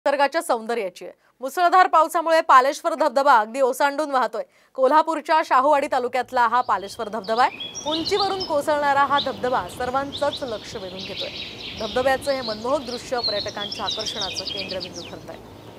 निसर्गाच्या सौंदर्याची आहे। मुसळधार पावसामुळे पालेश्वर धबधबा अगदी ओसांडून वाहतोय। कोल्हापूरच्या शाहूवाडी तालुक्यातला हा पालेश्वर धबधबा आहे। उंचीवरून कोसळणारा हा धबधबा सर्वांचंच लक्ष वेधून घेतोय। धबधब्याचं हे मनमोहक दृश्य पर्यटकांच्या आकर्षणाचं केंद्रबिंदू ठरतंय।